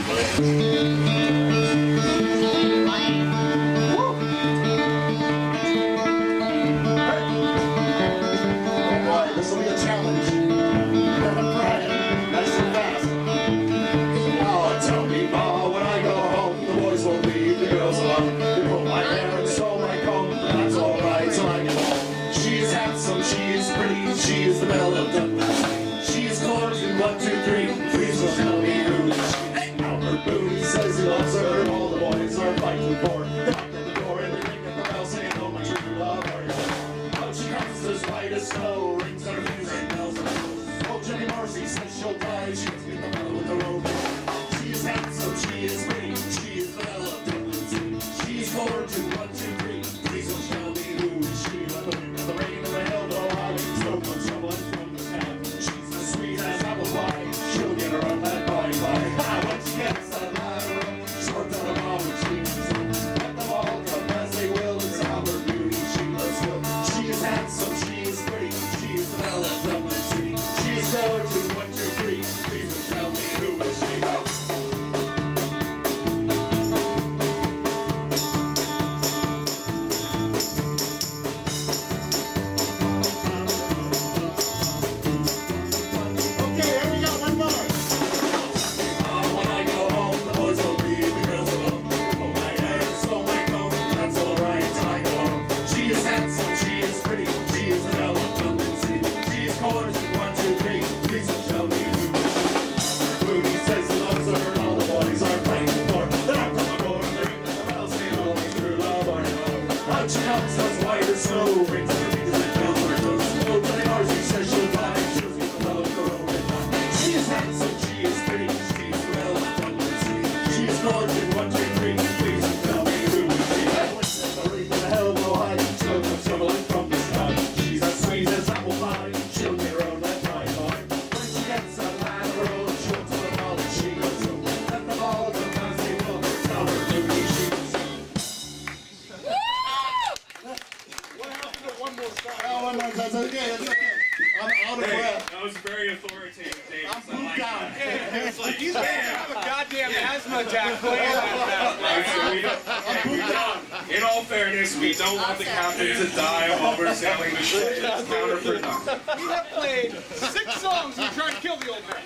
In all fairness, we don't want the captain to die while we're sailing the ship. It's counterproductive. We have played 6 songs and tried to kill the old man.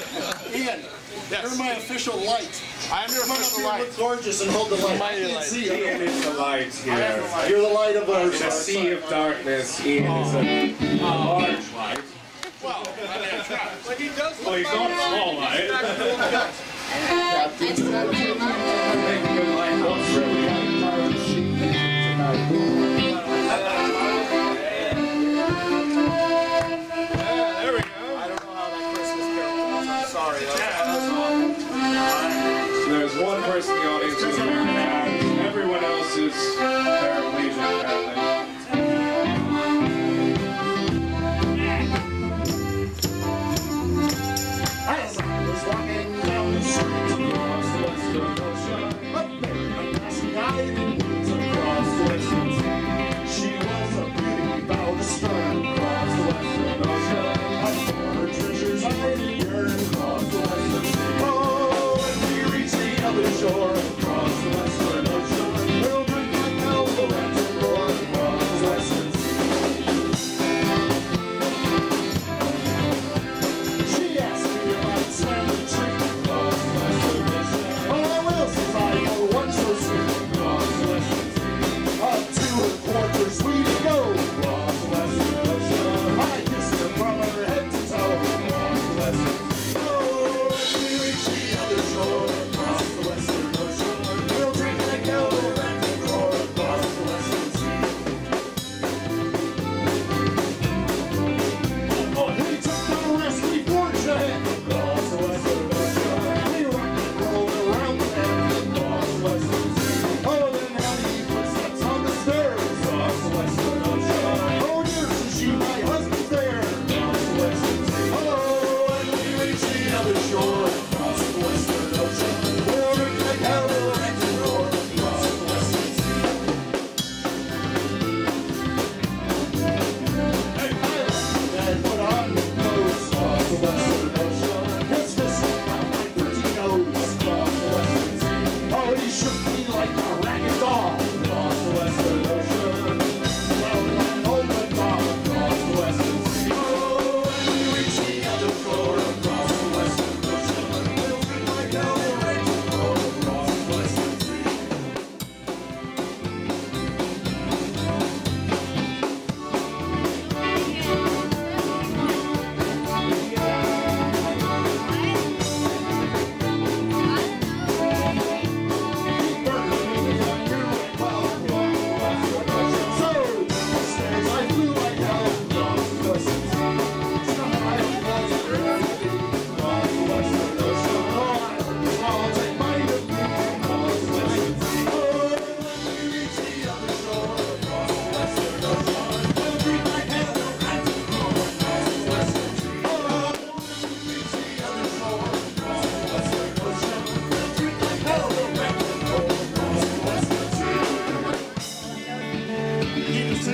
Ian, you're my official light. I'm your official light. Look gorgeous and hold the light. I can't see you. Ian is the light here. You're the light of our In a sea of darkness, Ian is a large light. Well, but he does look he's not a small light. There's one person in the audience who's wearing a hat. Everyone else is paraplegic, apparently. As I was walking down the street across the western ocean, up there, a passing guy across the western sea.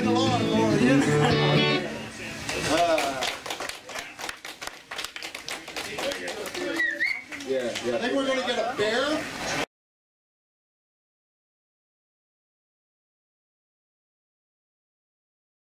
getting along, Laura. Yeah, I think we're going to get a bear.